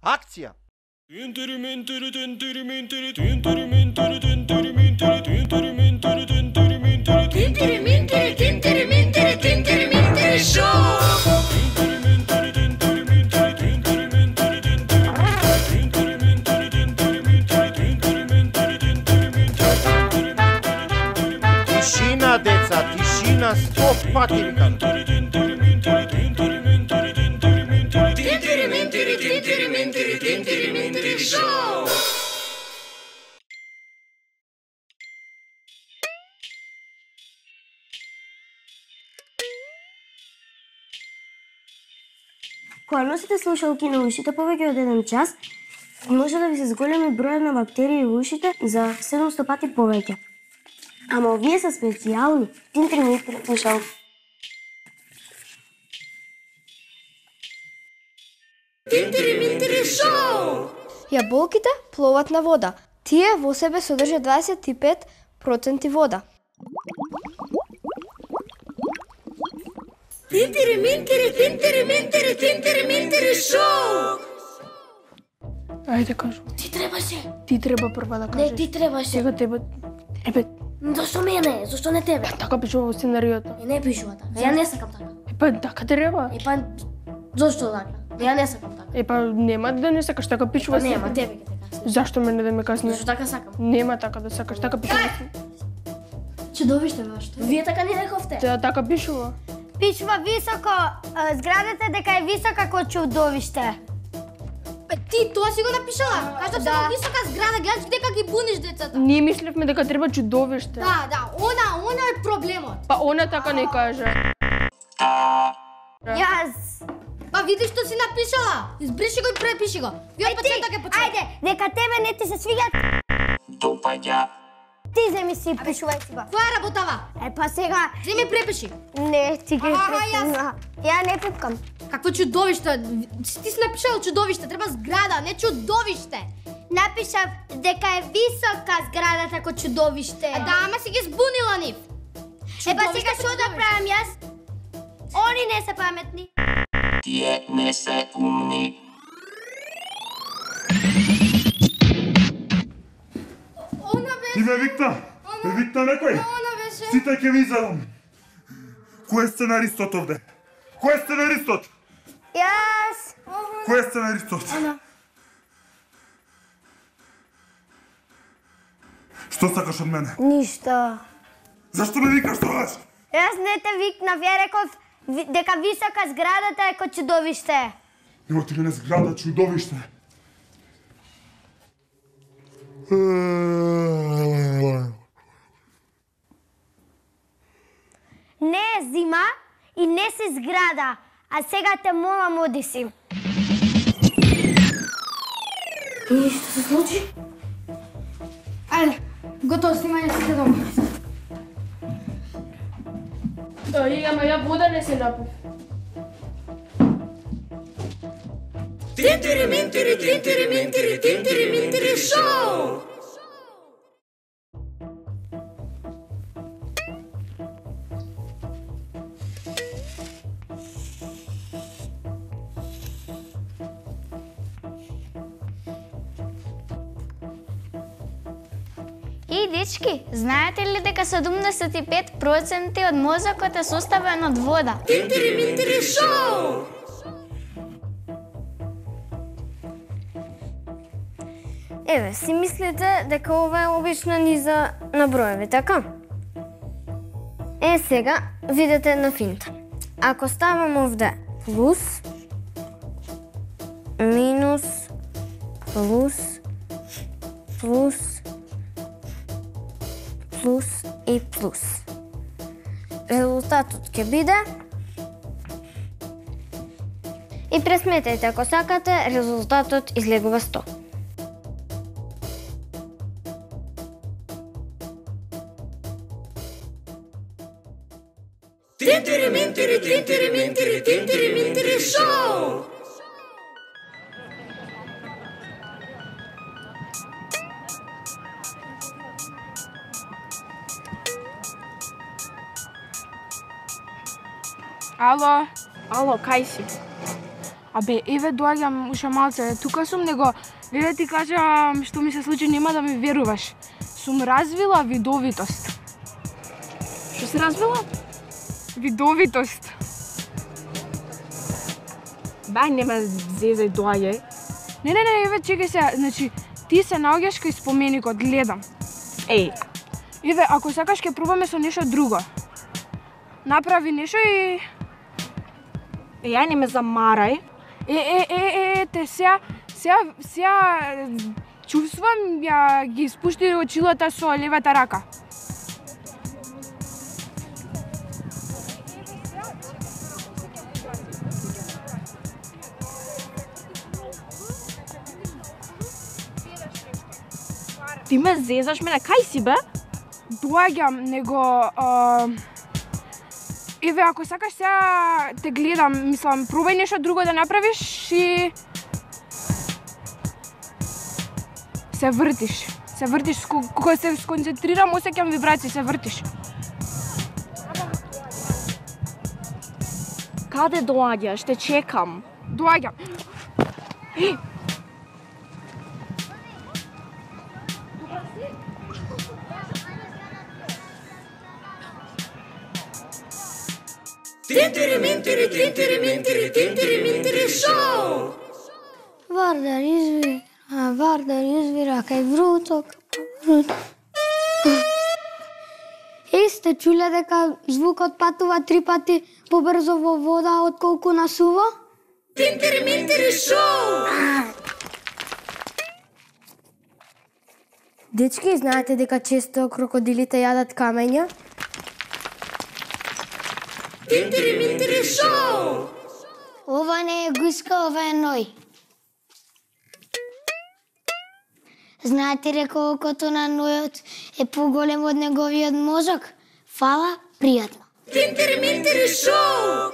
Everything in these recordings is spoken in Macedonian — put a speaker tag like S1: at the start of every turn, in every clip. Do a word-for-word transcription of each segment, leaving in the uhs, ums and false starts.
S1: Акција! Тишина, деца, тишина, сто пати викам.
S2: Кога носите слушалки на ушите повеќе од еден час, може да ви се зголеми бројот на бактерии во ушите за седумсто пати повеќе. Ама овие се специјални, тинтри-минтри слушалки.
S3: Тинтри-минтри шоу!
S4: Јаболките пловат на вода. Тие во себе содржат дваесет и пет проценти вода.
S3: Тинтри-минтри, тинтри-минтри, тинтри-минтри шоу!
S5: Ајде кажу.
S3: Ти требаше.
S5: Ти треба прва да кажеш.
S3: Не, ти требаше.
S5: Сега тебе. Ебе,
S3: Зошто мене? Зошто не тебе?
S5: така пишува во сценариото.
S3: Е, не пишува така. Ја не сакам така.
S5: Епа, така треба.
S3: Епа, зошто така? Ја не сакам така.
S5: Епа, нема да не сакаш, така пишува.
S3: Па нема, тебе ќе те казвам.
S5: Зашто мене да ме казне?
S3: Зашто така сакам?
S5: Нема така да сакаш, така пишува.
S3: Чудовиште баш. Вие така не рековте.
S5: Та, така пишува.
S2: Пишува високо, зградата дека е висока како чудовиште.
S3: Ти тоа си го напишала? Кажа се во висока зграда, гледаш дека ги буниш децата.
S5: Ние мислевме дека треба чудовиште.
S3: Да, да, она, она е проблемот.
S5: Па она така не каже.
S2: Јас.
S3: Па видиш што си напишала. Избриши го и препиши го. Ја па цента ќе почне.
S2: Ајде, дека тебе не ти се свиѓа.
S1: Допаѓа.
S2: Ти земи си пишувај си го.
S3: Која работава?
S2: Е, па сега...
S3: Земи препиши.
S2: Не, ти ги
S3: Ага,
S2: препишува. Ја не пипкам.
S3: Какво чудовиште? Ти си напишала чудовиште, треба зграда, не чудовиште.
S2: Напишав дека е висока зградата како чудовиште.
S3: А да, ама си ги збунила нив.
S2: Е, па сега што да правам јас? Они не се паметни.
S1: Тие не се умни.
S3: Она беше...
S6: Ти ме викна? Ме викна некој?
S3: Она беше...
S6: Сите ќе ви изедам. Кој е сценаристот овде? Кој е сценаристот?
S2: Јас.
S6: Кој е сценаристот? Што сакаш од мене?
S2: Ништо.
S6: Зашто ме викаш тогаш?
S2: Јас не те викнав, ја реков ви- дека висока зградата е како чудовиште.
S6: Ево ти мене зграда чудовиште.
S2: Не е зима и не си зграда, а сега те молам оди си.
S3: И што се случи? Ајде, готово снимање се дома.
S5: Да, и ама ја вода не се напив.
S3: Тинтри-минтри, тинтри-минтри, тинтри-минтри шоу!
S7: И дечки, знаете ли дека седумдесет и пет проценти од мозокот е составен од вода?
S3: Тинтри-минтри шоу!
S2: Еве, си мислите дека ова е обична низа на броеви, така? Е, сега, видете една финта. Ако ставам овде плюс, минус, плюс, плюс, плюс и плюс. Резултатот ќе биде... И пресметете ако сакате, резултатот излегува сто.
S3: Тинтри-минтри, тинтри-минтри, тинтри-минтри шоу!
S5: Ало, ало, кај си? Абе, еве доаѓам уште малце, тука сум, него еве ти кажам што ми се случи, нема да ми веруваш. Сум развила видовитост. Што се развила? Видовитост. Бај, нема зезај доаѓај. Не, не, не, еве чекај се, значи ти се наоѓаш кај споменикот, гледам. Еј, еве, ако сакаш ќе пробаме со нешто друго. Направи нешто и... Е, ја не ме замарај. Е, е, е, е, те сега, сега, сега чувствам, ја ги спушти очилата со левата рака. Ти ме зезаш мене, кај си бе? Доаѓам, него... А... Еве, ако сакаш сега те гледам, мислам, пробај нешто друго да направиш и... Се вртиш. Се вртиш, кога се сконцентрирам, осеќам вибрации, се вртиш. Каде доаѓаш? Те чекам. Доаѓам. Еј!
S1: Тинтери, минтери, тинтери, минтери, тинтери, минтери, шоу!
S3: Вардар извира, Вардар извира кај вруток, вруток. Е, сте чуле дека звукот патува три пати побрзо во вода отколку на суво?
S1: Тинтери, минтери, шоу!
S2: Дечки, знаете дека често крокодилите јадат камења?
S1: Тинтери, минтери, шоу!
S3: Ова не е гуска, ова е ној. Знаете дека окото на нојот е поголемо од неговиот мозок? Фала, пријатно.
S1: Тинтери, минтери, шоу!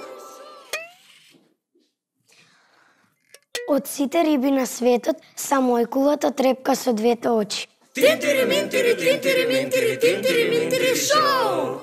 S3: Од сите риби на светот, само екулата трепка со двете очи.
S1: Тинтери, минтери, тинтери, минтери, тинтери, минтери, шоу!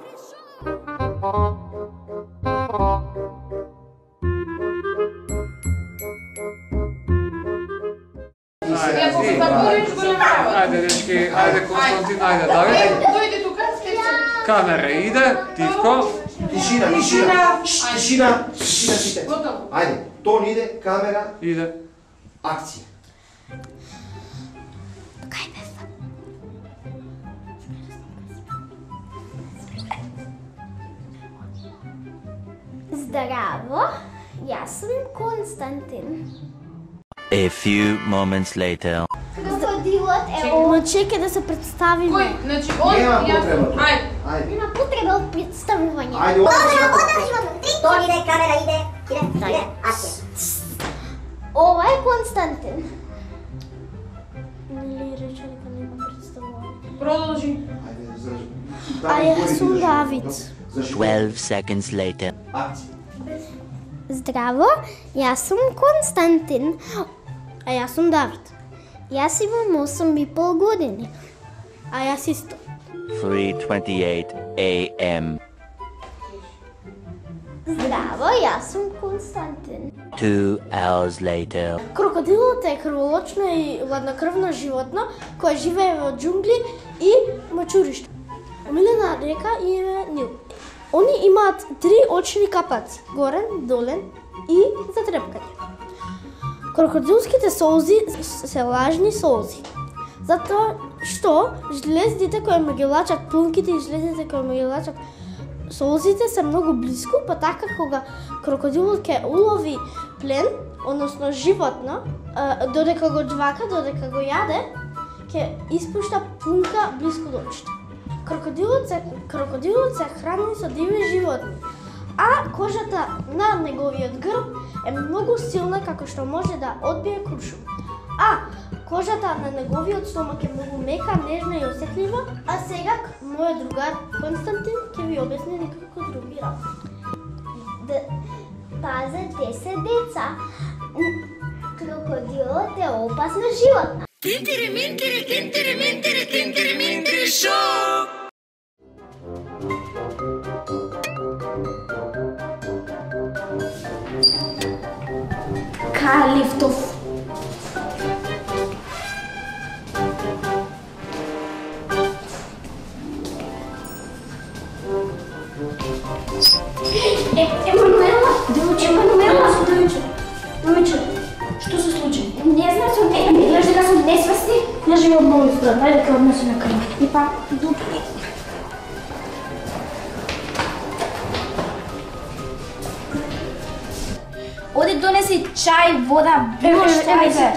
S8: Ајде, дечки, ајде, Константин, ајде, Давид.
S5: Дојди тука,
S8: Камера иде, Тивко.
S9: Тишина, тишина, тишина, тишина сите. Ајде, тон иде, камера,
S8: Иде.
S9: акција.
S10: Здраво, јас сум Константин.
S11: A few moments later.
S10: Крокодилот е ова. Чекај да се представиме.
S5: Кој? Значи, он...
S9: Нема потреба.
S5: Ајде.
S9: Ајде.
S10: Нема потреба од представување.
S9: Ајде,
S10: Тон иде, камера иде, иде, иде, акција. Ова е Константин. Нели рече дека нема представување.
S5: Продолжи.
S9: Ајде, зажи.
S10: А јас сум Давид.
S11: Twelve seconds later.
S9: Акција.
S10: Здраво, јас сум Константин. А јас сум Давид. Јас имам осум и пол години. А јас исто.
S11: three twenty-eight a m
S10: Здраво, јас сум Константин.
S11: Two hours later.
S10: Крокодилот е крволочно и ладнокрвно животно кое живее во џунгли и мачуришта. Омилена река име Нил. Они имаат три очни капаци, горен, долен и затрепкање. Крокодилските солзи се лажни солзи, затоа што жлездите кои ме ги лачат плунките и жлездите кои ме ги лачат солзите се многу блиску, па така кога крокодилот ќе улови плен, односно животно, додека го џвака, додека го јаде, ќе испушта плунка блиску до очите. Крокодилот се, крокодилот се храни со диви животни, а кожата на неговиот грб е многу силна како што може да одбие куршум. А кожата на неговиот стомак е многу мека, нежна и осетлива, а сега мојот другар Константин ќе ви објасни неколку други работи. Пазете се, деца. Крокодилот е опасна животна.
S1: Тинтери, минтери, тинтери, минтери, тинтери, минтери, шоу!
S10: А, лифтов. Е, Емануела, девочка, Емануела, девочка, девочка, что се случи?
S3: Не знам, съм не, гледаш дека съм несвестни, не живея в болницата, дай дека однеси на кръв. И па, добре. Оди донеси чај, вода, бебе, šta иде.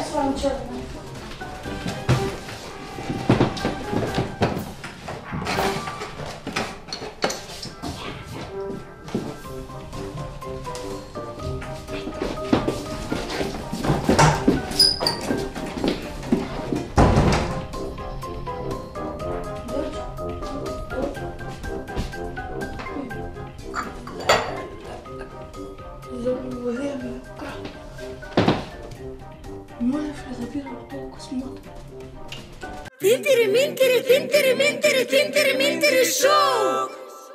S1: Тинтери-минтери, тинтери-минтери, тинтери-минтери шоу!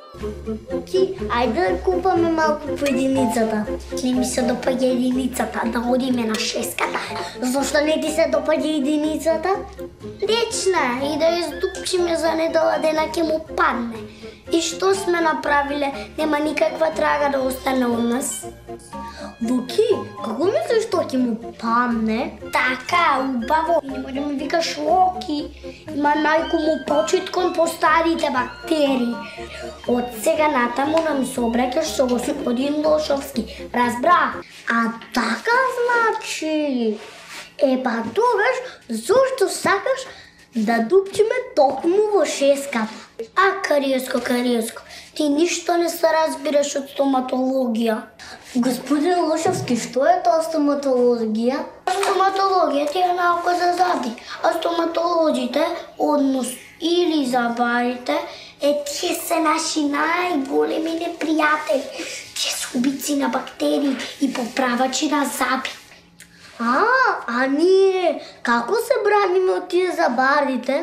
S10: Ки, ајде да купаме малку по единицата. Не ми се допаѓа единицата, да одиме на шеската. Зошто не ти се допаѓа единицата? Речна и да издупчиме за недела дена ќе му падне. И што сме направиле? Нема никаква трага да остане од нас. Луки, како мислиш што ќе му падне? Така, убаво. И нема да ми викаш Локи. Има најкому почит кон постарите бактерии. Од сега натаму да ми се обраќаш со господин Лошовски. Разбра? А така значи. Е па тогаш, зошто сакаш да дупчиме токму во шеската? А, Кариеско, Кариеско, ти ништо не се разбираш од стоматологија. Господин Лошовски, што е тоа стоматологија? Стоматологија ти е наука за зъби, а стоматолозите, однос или забарите, е тие се наши најголеми непријатели. Тие се убици на бактерии и поправачи на зъби. А, а ние како се браниме од тие забарите?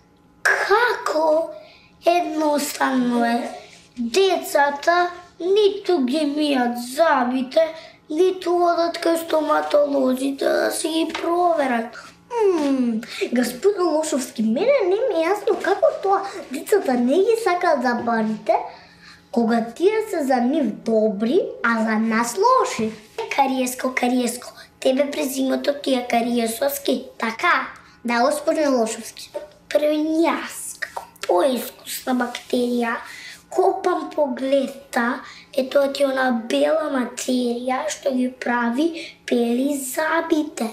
S10: Како? Едноставно е. Децата ниту ги мијат зъбите, ниту одат кај стоматолозите да си ги проверат. Ммм, господин Лошовски, мене не ми е јасно како тоа децата не ги сакаат забарите, кога тие се за нив добри, а за нас лоши. Кариеско, Кариеско, тебе презимето ти е Кариесовски, така? Да, господин Лошовски. Први јас, како поискусна бактерија, копам погледта, е тоа ти она бела материја што ги прави бели зъбите.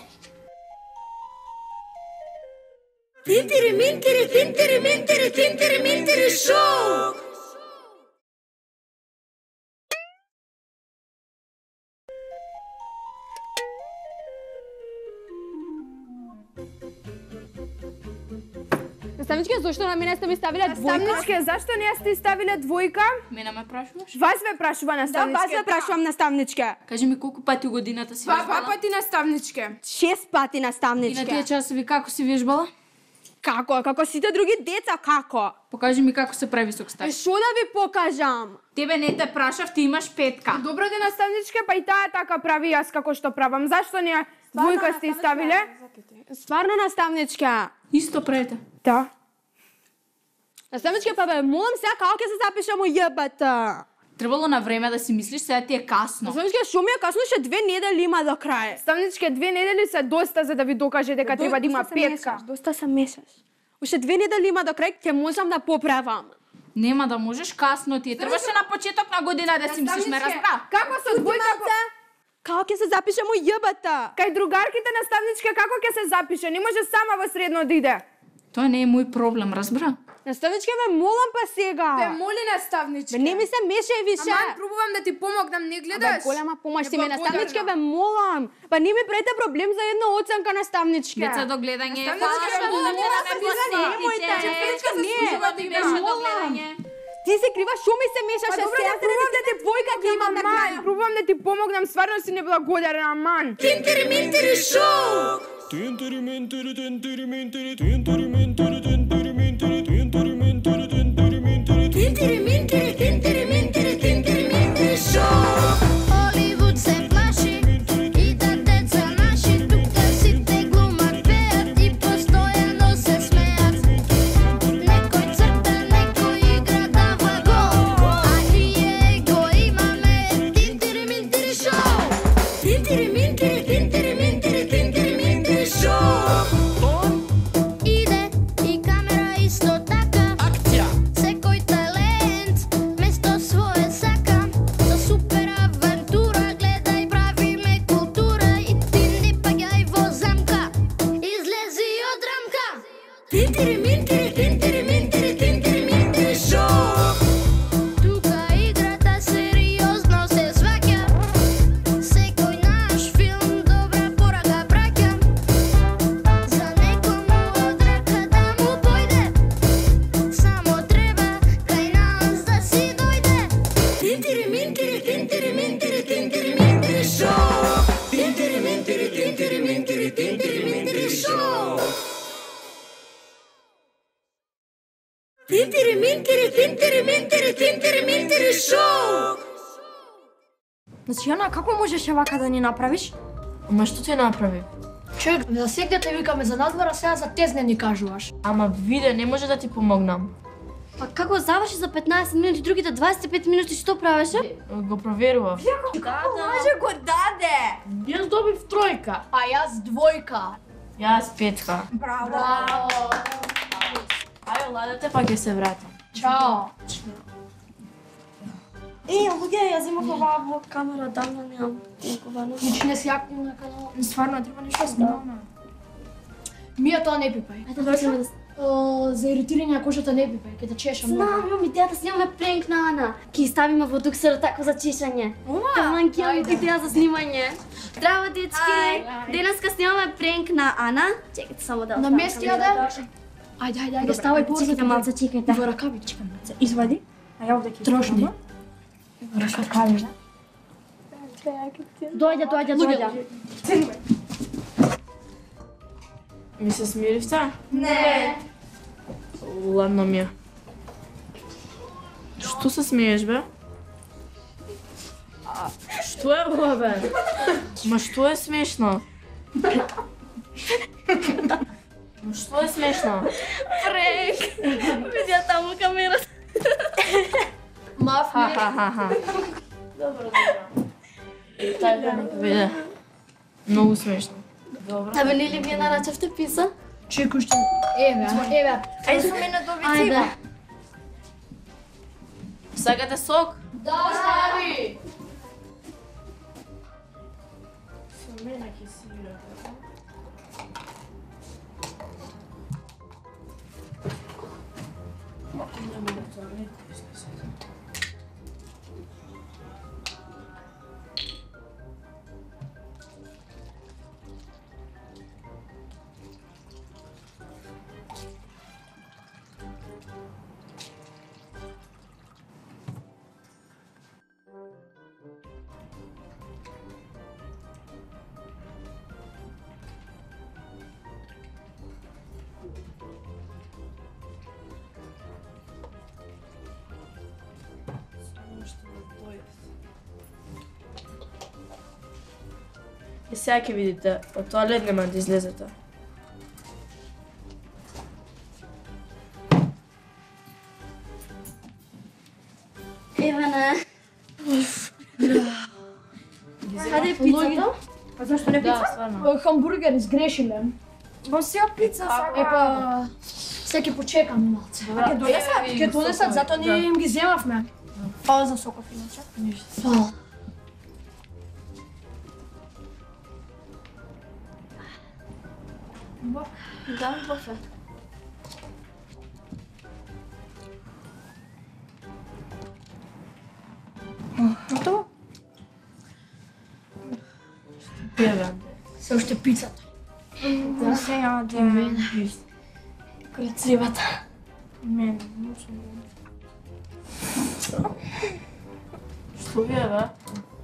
S1: Тинтери-минтери, тинтери-минтери, тинтери-минтери шоу!
S5: Наставничке, зашто на мене сте ми ставиле двојка?
S12: Наставничке, зашто не сте ставиле двојка?
S5: Мене ме прашуваш?
S12: Вас ве прашува наставничке.
S5: Да, вас ве прашувам наставничке. Кажи ми колку пати у годината си
S12: Два
S5: вежбала?
S12: Два пати наставничке.
S5: Шест пати наставничке. И на тие часови како си вежбала? Како? Како сите други деца, како? Покажи ми како се прави сокстар. Што да ви покажам? Тебе не те прашав, ти имаш петка.
S12: Добро де наставничке, па и таа така прави јас како што правам. Зашто не двојка сте ставиле?
S5: Стварно наставничке. Исто правите.
S12: Да.
S5: Наставничке, па бе, молам сега како ќе се запишам у Ј Б Т? Требало на време да си мислиш, сега ти е касно. Наставничке, шо ми е касно, ше две недели има до крај.
S12: Наставничке, две недели се доста за да ви докаже дека треба да има петка.
S5: Доста се месеш. Уште две недели има до крај, ќе можам да поправам. Нема да можеш, касно ти е. Требаше на почеток на година да си мислиш, ме разбра.
S12: Како со двојка?
S5: Како ќе се запишам у Ј Б Т?
S12: Кај другарките наставничке како ќе се запише? Не може сама во средно да иде.
S5: Тоа не е мој проблем, разбра? Наставничке, ме молам па сега.
S12: Те моли наставничке.
S5: Бе, не ми се мешај више.
S12: Аман, пробувам да ти помогнам, не гледаш?
S5: Бе, голема помош ти ме, наставничке, бе, молам. Па не ми прете проблем за една оценка, наставничке. Деца до гледање.
S12: Наставничке, молам те да ме посетите.
S5: Наставничке, не. Молам. Ти се крива, шо ми се мешаше
S12: сега? Па добро, пробувам да ти двојка ти имам на крај. Пробувам да ти помогнам, стварно си неблагодарен, аман.
S1: Тинтери-минтери шоу!
S13: Тинтери-минтери, тинтери-минтери, тинтери-минтери, тинтери-минтери, тинтери-минтери, тинтери-минтери,
S1: тинтери-минтери, тинтери-минтери, тинтери-минтери шоу!
S14: Холивуд се плаши и да деца
S1: Тинтери, минтери, тинтери, минтери, тинтери, минтери шоу.
S14: Тука играта сериозно се сваќа. Секој наш филм добра порака праќа. За некому од рака да му појде. Само треба кај нас да си дојде.
S1: Тинтери, минтери, тинтери, минтери, тинтери, минтери шоу. Тинтери, минтери, тинтери, минтери, тинтери, минтери шоу. Тинтери, минтери, тинтери, минтери, тинтери, минтери шоу.
S3: Значи, Јана, како можеш вака да ни направиш?
S12: Ама што ти направи?
S3: Човек, за секој те викаме за надвора, сега за тез не ни кажуваш.
S12: Ама виде, не може да ти помогнам.
S10: Па како заврши за петнаесет минути, другите дваесет и пет минути што правеше?
S12: Го проверував.
S3: Како може го даде? Јас добив тројка, а јас двојка.
S12: Јас петка.
S3: Браво!
S12: Ајде, ладете, па ќе се вратам.
S3: Чао!
S10: Е, луѓе, јас имах оваа во камера, давно немам никога.
S3: Значи не си активна на канал, стварно треба нешто да снимаме. Мија тоа не пипај.
S10: Ето дојдеме да...
S3: За иритирање на кожата не пипај, ќе те чеша многу.
S10: Знам, имам идеја да снимаме пренк на Ана. Ки ставиме во дуксера тако за чешање.
S3: Ума!
S10: Таман ќе имаме идеја за снимање. Здраво, дечки! Денеска снимаме пренк на Ана. Чекайте само да
S3: На мести ја да? Ајде, ајде, ајде, ставај порза.
S10: Чекайте малце, чекайте.
S3: Во ракави, чекам малце. Извади. А ја овде ќе трошни. Во ракави, да?
S10: Дојде, дојде, дојде.
S12: Ми се смиривте?
S10: Не.
S12: Ладно ми е. Што се смееш, бе? А, што е ова, бе? Ма што е смешно? Ма што е смешно?
S10: Пренк. Видја таму камерата.
S3: Маф,
S12: Ха, ха, ха, ха. Добро, добро. Тај да не виде. Многу смешно. Добро.
S10: Абе, нели вие нарачавте писа?
S3: Чекај што... Еве, еве. Ајде со мене до вицима.
S12: Сакате сок?
S3: Да, стави.
S12: Со мене ќе си играте. И сега ќе видите, од тоалет нема да излезете.
S10: Ивана. Каде е пицата?
S3: Па зашто не пица?
S12: Да, стварно.
S3: Хамбургер изгрешиле.
S10: Ба сија пица сакам.
S3: Епа, се ќе почекаме малце.
S12: Добра,
S3: Ќе донесат,
S12: еве ви
S3: ќе
S12: го
S3: донесат,
S12: сокови,
S3: затоа
S12: да.
S3: ние им ги земавме. Фала за соков, иначе.
S12: Ништо.
S3: Фала.
S10: Да, бофе.
S3: Готово?
S12: Еве.
S3: Се уште пицата.
S10: Да, сега да мене. Крецивата.
S12: Мене, што ви е, бе?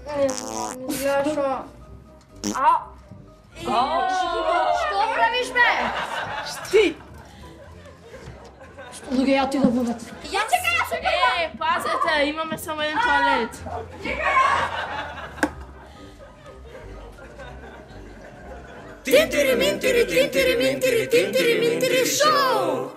S10: Зашо? А?
S3: Што правиш, бе? Ти! Што луѓе ја ти да будат?
S10: Ја чекај, ја чекај!
S12: Е, пазете, имаме само еден тоалет.
S1: Тинтери, минтери, тинтери, минтери, тинтери, минтери шоу.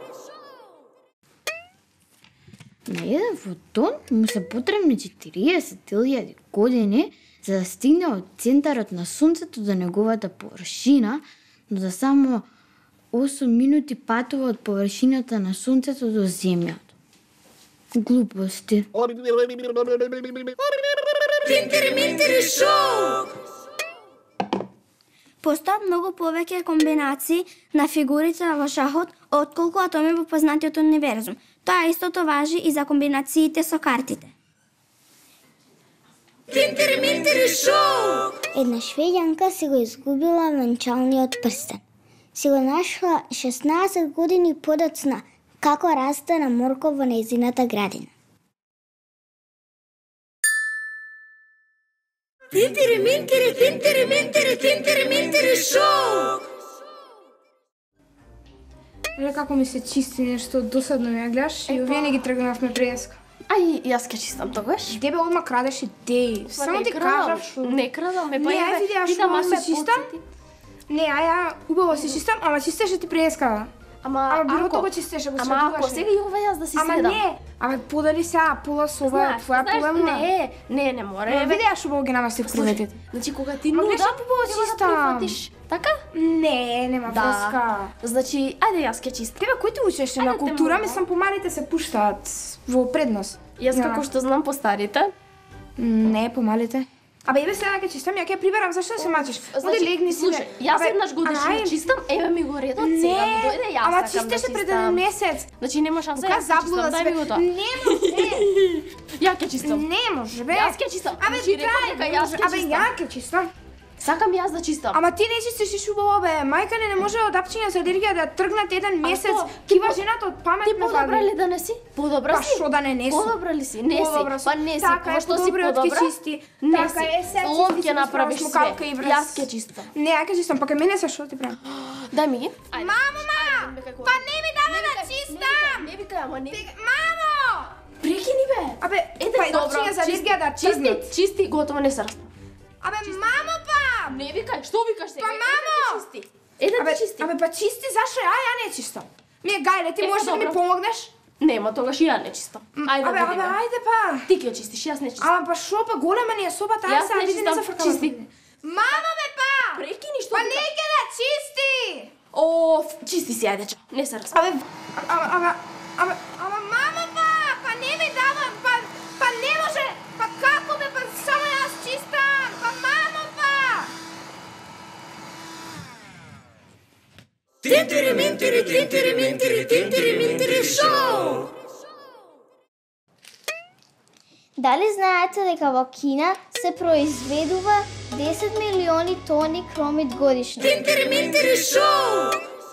S2: На еден фотон му се потребни четириесет илјади години за да стигне од центарот на Сонцето до неговата површина, но да само осум минути патува од површината на Сонцето до Земјата. Глупости.
S1: Тинтери, минтери шоу.
S15: Постојат многу повеќе комбинации на фигурите во шахот отколку атоми во познатиот универзум. Тоа истото важи и за комбинациите со картите.
S1: Тинтери-минтери шоу!
S16: Една швеѓанка си го изгубила венчалниот прстен. Си го нашла шеснаесет години подоцна како расте на морков во нејзината градина.
S1: Тинтери-минтери, тинтери-минтери, тинтери-минтери шоу!
S5: Леле, како ми се чисти нешто, досадно ми ја гледаш и овие не ги тргнавме преска.
S3: Ај, јас ке чистам тогаш.
S5: Тебе одма крадеш идеи. Само ти кажав што...
S3: Не крадам, ме па
S5: Не, ај види, ја што се чистам. Не, а ја убаво се чистам, ама чистеше ти преска.
S3: Ама,
S5: ама бирото
S3: ако...
S5: го чистеше, го
S3: Ама ако сега и ова јас да си
S5: ама
S3: седам.
S5: Ама не, ама подали сега пола со ова, твоја проблема.
S3: Не, не, не мора.
S5: Ама види, ја што убаво ги намастив креветите.
S3: Значи, кога ти
S5: ма
S3: нуда,
S5: гледаш убаво чистам.
S3: Така?
S5: Не, нема врска.
S3: Значи, ајде јас ке чистам.
S5: Тебе кој ти учеше на култура? Мислам, помалите се пуштаат во преднос.
S3: Јас како што знам по старите.
S5: Не, помалите. Абе, еве сега ќе чистам, ја ќе приберам, зашто се мачиш? Оди легни си.
S3: Слушај, јас еднаш годишно чистам, еве ми го редот, сега ми дојде, јас
S5: ама
S3: сакам да
S5: чистеше пред еден месец.
S3: Значи нема шанса,
S5: Која
S3: јас ќе чистам, дај ми го тоа.
S5: Не може.
S3: Ја ќе чистам.
S5: Не може, бе.
S3: Јас ќе чистам.
S5: Абе,
S3: Значи, реков дека јас ќе
S5: Абе,
S3: чистам.
S5: ја ќе чистам.
S3: Сакам јас да чистам.
S5: Ама ти не чистиш и убаво, бе. Мајка не, не може од апчиња за алергија да тргнат еден месец. Кива жената од памет.
S3: Ти подобра ли да не си? Подобра си?
S5: Па што да не не сум?
S3: Подобра ли си? Не си. Па не си.
S5: Така е,
S3: Што си подобра?
S5: чисти.
S3: Не
S5: Така
S3: си.
S5: е, се
S3: Лом
S5: чисти,
S3: ќе
S5: си
S3: направиш
S5: справиш
S3: све.
S5: мукалка и врз.
S3: Јас ќе чистам.
S5: Не, ја ќе чистам, пака мене се што ти правам?
S3: Дај ми ги.
S5: Мамо, ма! Па не ми дава да чистам!
S3: Не викај, ама не.
S5: Мамо!
S3: Прекини бе.
S5: Абе,
S3: Еде,
S5: па
S3: добро.
S5: апчиња за алергија да
S3: Чисти,
S5: тргнат.
S3: чисти, готово, не се распа.
S5: Абе, мамо па!
S3: Не викај, што викаш сега?
S5: Па мамо!
S3: Чисти. Еде
S5: Абе,
S3: да чисти.
S5: абе, па чисти, зашо ја ја не чистам? Ми е гајле, ти
S3: Е,
S5: можеш да ми
S3: добро.
S5: помогнеш?
S3: Нема, тогаш и ја не чистам. Ајде
S5: Абе,
S3: да
S5: абе,
S3: видиме.
S5: ајде па.
S3: Ти ќе чистиш, јас не чистам.
S5: Ама па шо, па голема ни е собата,
S3: Јас
S5: ајде сега
S3: не
S5: види не
S3: чистам,
S5: зафркава.
S3: чисти.
S5: Мамо бе па!
S3: Прекини, што
S5: Па
S3: викаш?
S5: не ќе да чисти!
S3: О, чисти си, ајде, ча. Не се распа.
S5: Абе, абе, абе, абе, абе, мамо па! Па не ми дава, па, па не може! Па како бе, па само јас чистам! Па мамо па!
S1: Тинтери-минтери, тинтери-минтери, тинтери-минтери шоу!
S16: Дали знаете дека во Кина се произведува десет милиони тони кромит годишно?
S1: Тинтери-минтери шоу!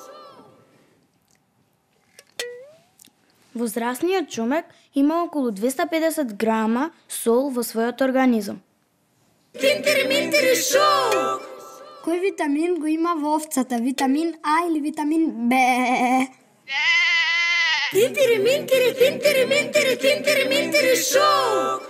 S17: Возрастниот човек има околу двеста педесет грама сол во својот организам.
S1: Тинтери-минтери шоу!
S10: Кој витамин го има во овцата? Витамин А или витамин Б?
S1: Тинтери-минтери, тинтери-минтери, тинтери-минтери шоу!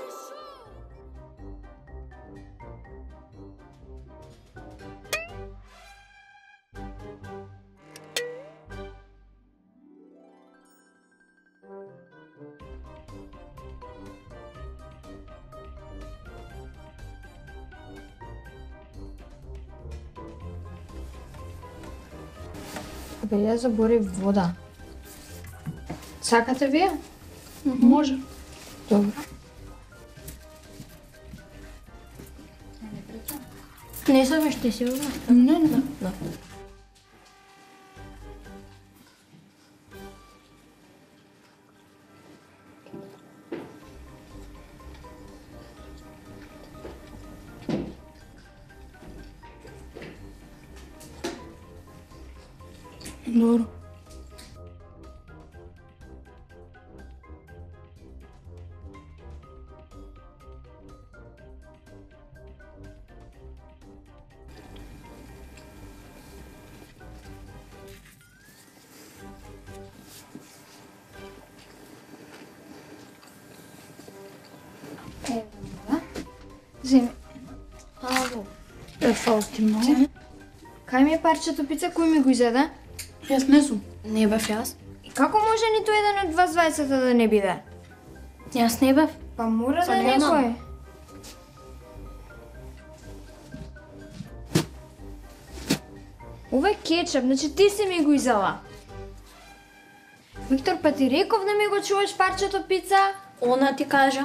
S12: Бе, ја заборев вода. Сакате вие? Може. Добро.
S10: Не сме ще си във.
S12: Не, не. Да.
S5: Добро.
S12: Земи. Ало. Е, фал ти малко.
S4: Кај ми е парчето пица, кој ми го изеде?
S12: Јас не сум.
S4: Не бев јас. И како може ниту еден од вас двајцата да не биде?
S12: Јас не бев.
S4: Па мора
S12: Па
S4: да
S12: не знам.
S4: некој. Ова е кетчап, значи ти си ми го изела. Виктор, па ти реков да ми го чуваш парчето пица?
S12: Она ти кажа.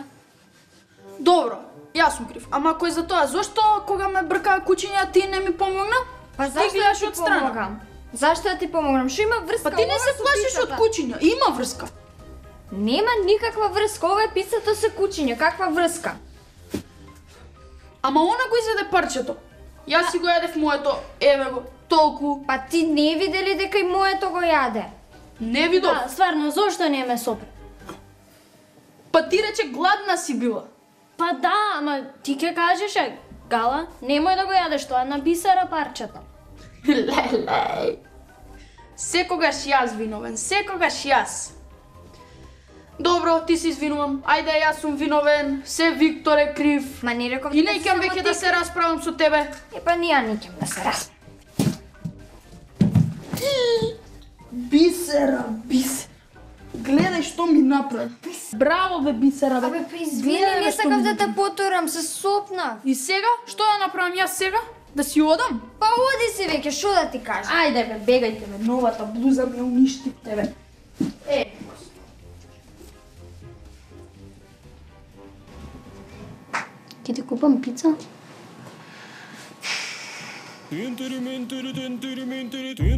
S3: Добро, јас сум крив. Ама кој за тоа? Зошто кога ме бркаа кучиња ти не ми помогна?
S2: Па
S12: Ти
S2: зашто
S12: гледаш
S2: да
S12: од
S2: ти
S12: страна.
S2: помогам? Зашто да ти помогнам? Што има врска?
S12: Па ти не
S2: ова
S12: се
S2: со
S12: плашиш од
S2: пицата?
S12: кучиња. Има врска.
S2: Нема никаква врска, ова е пицата се кучиња, каква врска?
S12: Ама она го изеде парчето. Јас си го јадев моето, еве го, толку.
S2: Па ти не видели дека и моето го јаде?
S12: Не видов.
S3: Да, стварно, зошто не ме сопре?
S12: Па ти рече гладна си била.
S3: Па да, ама ти ке кажеш, е, Гала, немој да го јадеш тоа на Бисера парчето.
S12: Леле. Секогаш јас виновен, секогаш јас. Добро, ти се извинувам. Ајде, јас сум виновен. Се Виктор е крив.
S2: Ма не реков
S12: И
S2: дека
S12: неќам
S2: само
S12: веќе
S2: ти
S12: да се
S2: крив.
S12: расправам со тебе.
S2: Е, па ние неќам да се раз.
S12: Бисера, Бисера. Гледај што ми направи. Браво бе, Бисера, бе.
S2: Абе, па извини, не сакав да те потурам, се сопнав.
S12: И сега? Што да направам јас сега? Да си одам?
S2: Па оди си веќе, што да ти кажам?
S12: Ајде бе, бегајте бе, новата блуза ме уништи тебе. Е.
S3: Ке ти купам пица?
S13: Тин тири мин тири тин тири мин тири тин